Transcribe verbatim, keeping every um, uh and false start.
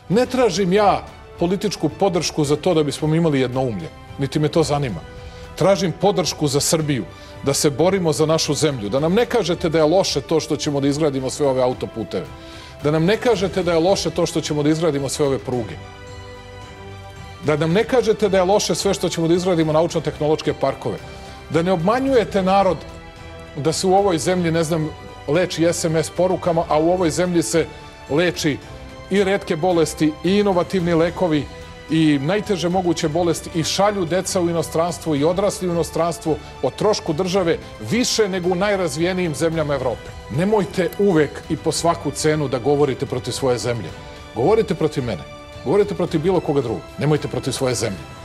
Ne tražim ja političku podršku za to da bismo imali jednoumlje, niti me to zanima. Tražim podršku za Srbiju, da se borimo za našu zemlju, da nam ne kažete da je loše to što ćemo da izgradimo sve ove autoputeve, da nam ne kažete da je loše to što ćemo da izgradimo sve ove pruge, da nam ne kažete da je loše sve što ćemo da izgradimo naučno-tehnološke parkove, da ne obmanjujete narod da se u ovoj zemlji, ne znam, leči es em es porukama, a u ovoj zemlji se leči i retke bolesti, i inovativni lekovi, i najteže moguće bolesti, i šalju deca u inostranstvo i odrasli u inostranstvo o trošku države više nego u najrazvijenijim zemljama Evrope. Nemojte uvek i po svaku cenu da govorite protiv svoje zemlje. Govorite protiv mene. Govorite protiv bilo koga drugog. Nemojte protiv svoje zemlje.